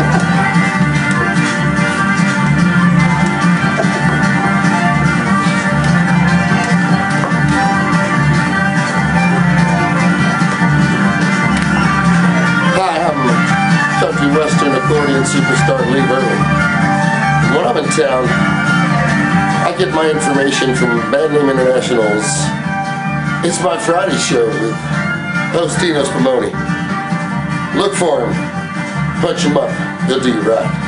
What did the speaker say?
Western accordion superstar Lee Vernon. When I'm in town, I get my information from Band Name Internationals. It's my Friday show with host Dino Spumoni. Look for him. Punch him up. He'll do you right.